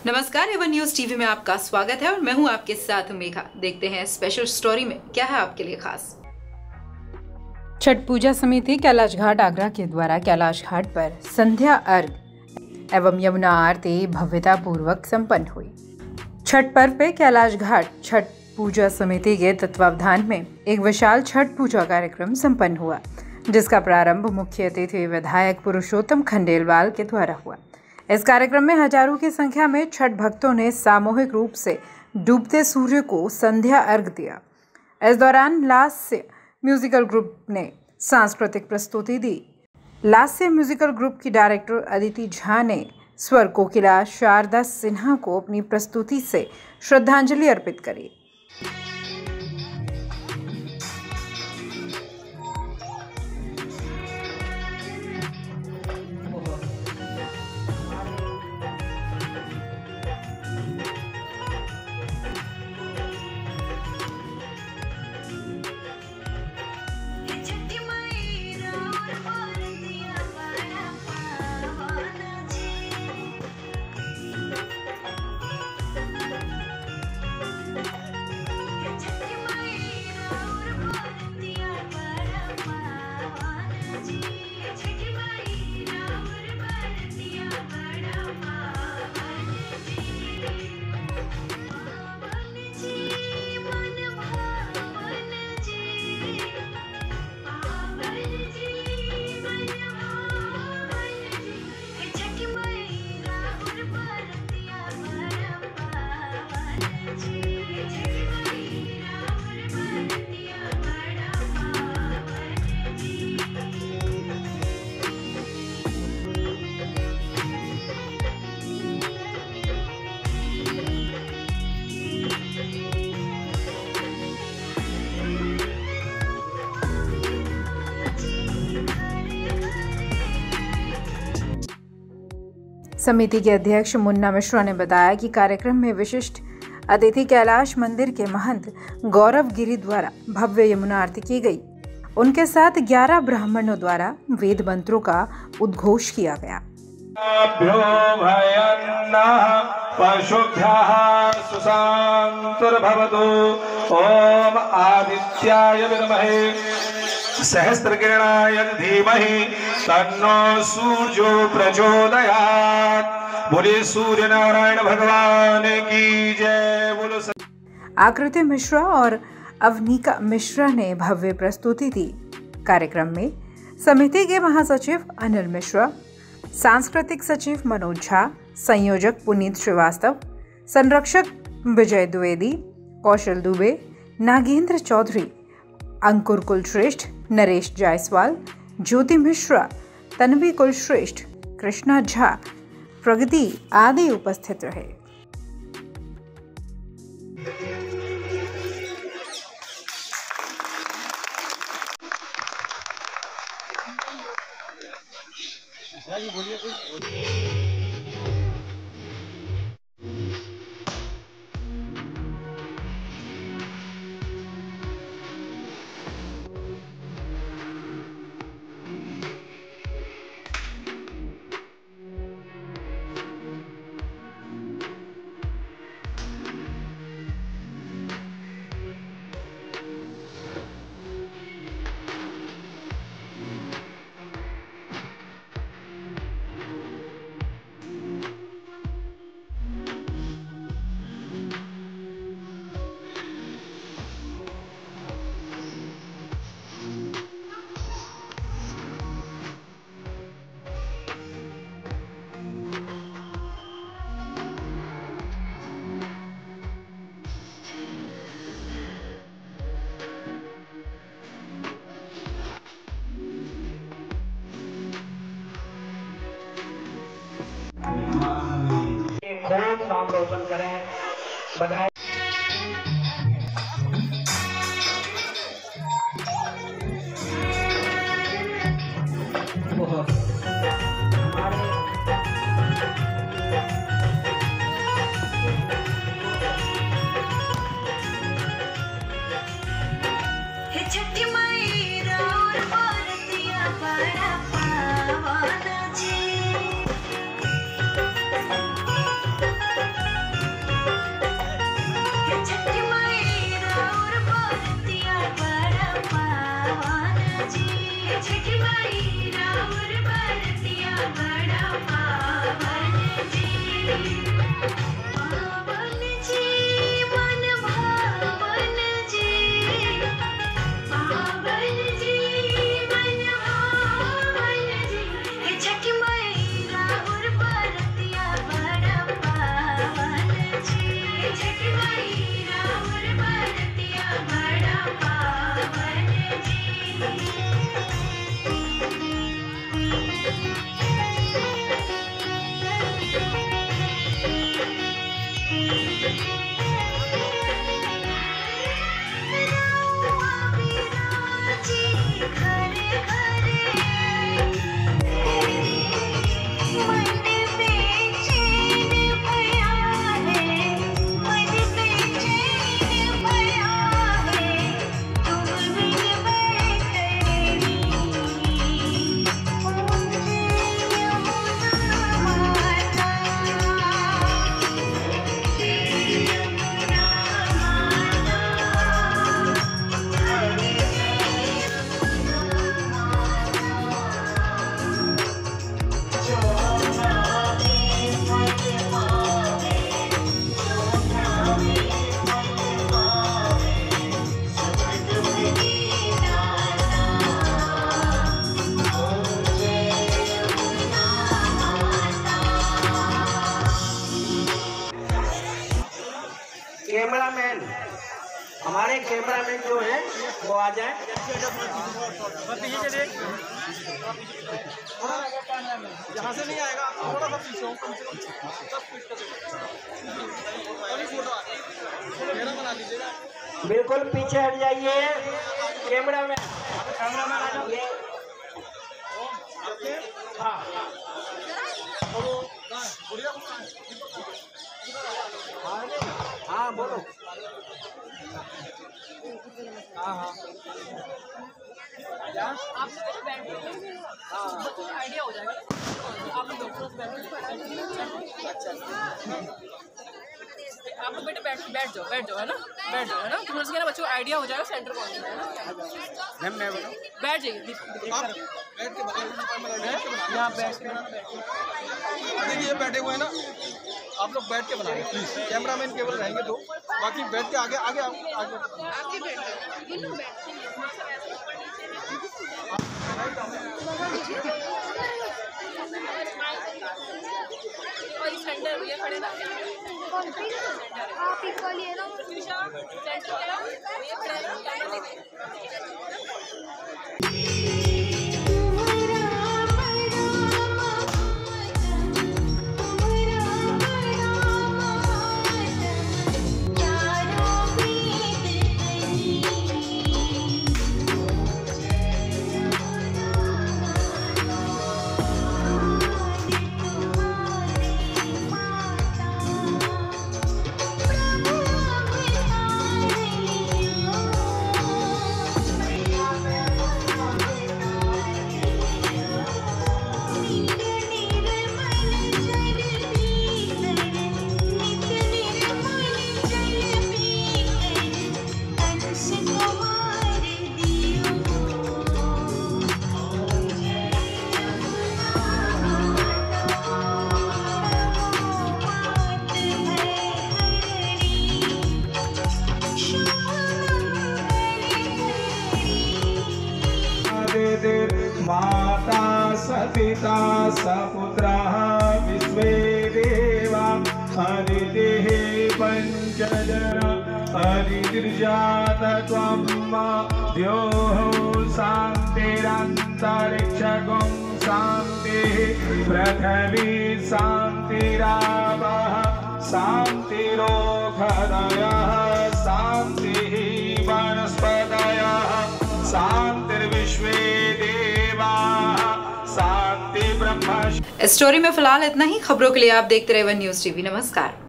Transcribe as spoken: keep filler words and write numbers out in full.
नमस्कार, Avon news TV में आपका स्वागत है और मैं हूं आपके साथ मेघा। देखते हैं स्पेशल स्टोरी में क्या है आपके लिए खास। छठ पूजा समिति कैलाश घाट आगरा के द्वारा कैलाश घाट पर संध्या अर्घ एवं यमुना आरती भव्यता पूर्वक संपन्न हुई। छठ पर्व पे कैलाश घाट छठ पूजा समिति के तत्वावधान में एक विशाल छठ पूजा कार्यक्रम संपन्न हुआ, जिसका प्रारंभ मुख्य अतिथि विधायक पुरुषोत्तम खंडेलवाल के द्वारा हुआ। इस कार्यक्रम में हजारों की संख्या में छठ भक्तों ने सामूहिक रूप से डूबते सूर्य को संध्या अर्घ दिया। इस दौरान लास्य म्यूजिकल ग्रुप ने सांस्कृतिक प्रस्तुति दी। लास्य म्यूजिकल ग्रुप की डायरेक्टर अदिति झा ने स्वर कोकिला शारदा सिन्हा को अपनी प्रस्तुति से श्रद्धांजलि अर्पित करी। समिति के अध्यक्ष मुन्ना मिश्रा ने बताया कि कार्यक्रम में विशिष्ट अतिथि कैलाश मंदिर के महंत गौरव गिरी द्वारा भव्य यमुना आरती की गई। उनके साथ ग्यारह ब्राह्मणों द्वारा वेद मंत्रों का उद्घोष किया गया। ओम आदित्याय विद्महे सहस्त्रकिरणाय धीमहि तन्नो सूर्यो प्रचोदयात्। बोले सूर्य नारायण भगवान की जय। बोलो। आकृति मिश्रा और अवनिका मिश्रा ने भव्य प्रस्तुति दी। कार्यक्रम में समिति के महासचिव अनिल मिश्रा, सांस्कृतिक सचिव मनोज झा, संयोजक पुनीत श्रीवास्तव, संरक्षक विजय द्विवेदी, कौशल दुबे, नागेंद्र चौधरी, अंकुर कुलश्रेष्ठ, नरेश जायसवाल, ज्योति मिश्रा, तन्वी कुलश्रेष्ठ, कृष्णा झा, प्रगति आदि उपस्थित रहे। खूब नाम रोशन करें। बधाई। छठी माई राउर बरतिया बड़ा पावन जी। कैमरामैन, हमारे कैमरामैन जो है वो आ जाए। यहाँ से नहीं आएगा, थोड़ा सा पीछे हो, कम से कम दस फीट का अभी फोटो मेरा बना लीजिएगा। बिल्कुल पीछे हट जाइए कैमरामैन। कैमरामैन आ जाओ। हाँ हाँ बोलो। हाँ हाँ क्या आप आइडिया हो जाएगा। आप लोग आप लोग बेटे बैठ बैठ जाओ बैठ जाओ है ना, बैठ जाओ है ना, तुम उसके ना बच्चों को आइडिया हो जाएगा सेंटर कौन है ना। मैम मैं बोलो बैठ जाइए बैठ के बना, यहाँ बैठ के देखिए ये बैठे हुए हैं ना, आप लोग बैठ के बनाएंगे प्लीज। कैमरामैन केवल रहेंगे दो, बाकी बैठ के आगे आगे आगे आगे बैठ और सेंटर भैया खड़े ना आप इक्वल है ना सेंटर भैया खड़े ना कैमरा लेके। माता सपिता सपुत्रः विश्वे देवा हरिदेः पञ्चजना हरिर्जात त्वं द्योः शान्तिरन्तरिक्षगं शान्तिः पृथिवी शान्तिरापः शान्तिरोषधयः शान्तिः वनस्पतयः शान्तिर्विश्वे इस स्टोरी में फिलहाल इतना ही। खबरों के लिए आप देखते रहे वन न्यूज़ टीवी। नमस्कार।